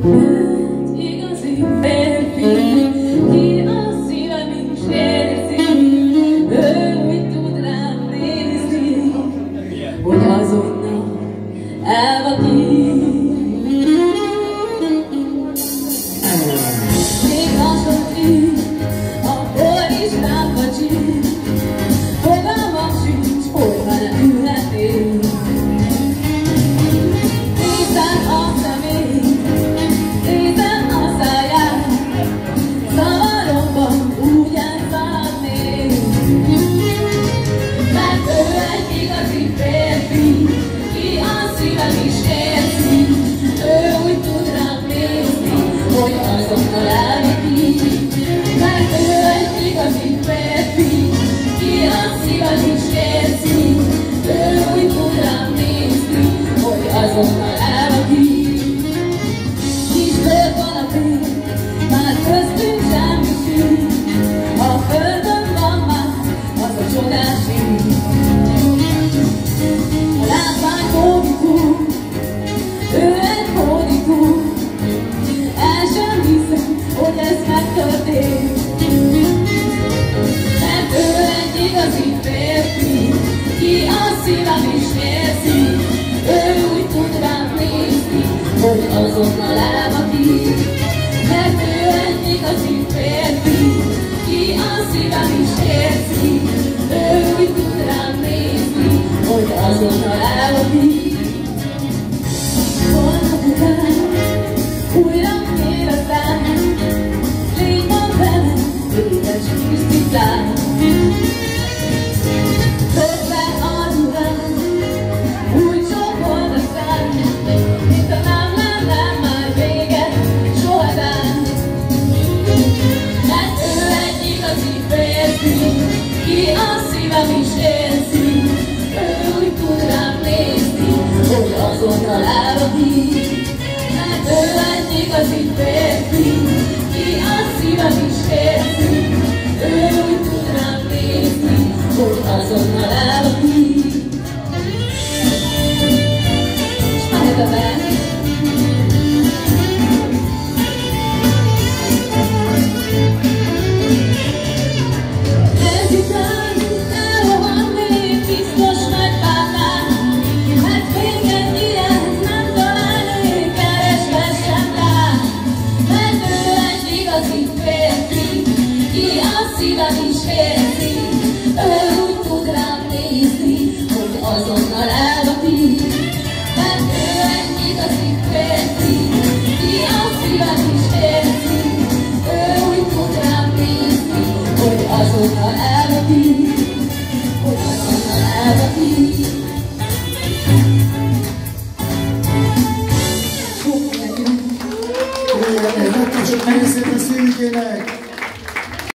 Egy igazi férfi, ki a szívem is érzi, ő úgy tud rám nézni, hogy azonnal elvakít. Még hasonlít, akkor is rám vacsít, fogalmam sincs, hogy már ülhetnél. Nézem a szemét, nézem a száját, zavaromban úgy elszaladnék. Mert ő egy igazi férfi, ki a szívem is érzi, ő úgy tud rám nézni, hogy azonnal elvakít. Mert ő egy igazi férfi, ki a szívem is érzi, ő úgy tud rám nézni, hogy azonnal elvakít. Kis bőr van a fény, már köztünk semmi sincs, a földön van már az a csodás íz. A látvány hódító, ő egy hódító, el sem hiszem, hogy ez megtörtént. Mert ő egy igazi férfi, ki a szívem is érzi, ő úgy tud rám nézni, hogy azonnal elvakít. Mert ő egy igazi férfi, ki a szívem is érzi, ő úgy tud rám nézni, hogy azonnal elvakít. Holnap után újra kérdezem, légy ma velem, édes kis tisztán. Közben adj rám, úgy csókold a szám, mintha nem lenne már vége sohadán. Mert ő egy igazi férfi, ki a szívem is érzi, ő úgy tud rám nézni, hogy azonnal elvakít. Mert ő egy igazi férfi, ki a szívem is érzi, ő úgy tud rám nézni, hogy azonnal elvakít. És mehet a vers. Ezután elrohannék biztos nagy bánál, mert még egy ilyet nem találnék, keresve sem lát. Mert ő egy igazi férfi, ki a szívem is érzi, ő úgy tud rám nézni, hogy azonnal elvakít. Mert ő egy igazi férfi, ki a szívem is érzi, ő úgy tud rám nézni, hogy azonnal elvakít, hogy azonnal elvakít. Nagyon szépen szívügyének!